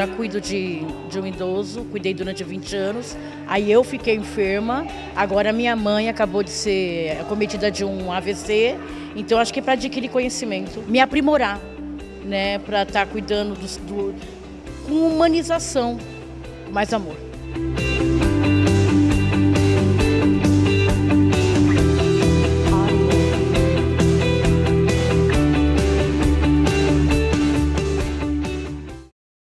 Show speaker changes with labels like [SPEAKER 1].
[SPEAKER 1] já cuido de um idoso, cuidei durante 20 anos, aí eu fiquei enferma, agora minha mãe acabou de ser acometida de um AVC, então acho que é para adquirir conhecimento, me aprimorar, né, para estar cuidando com humanização, mais amor.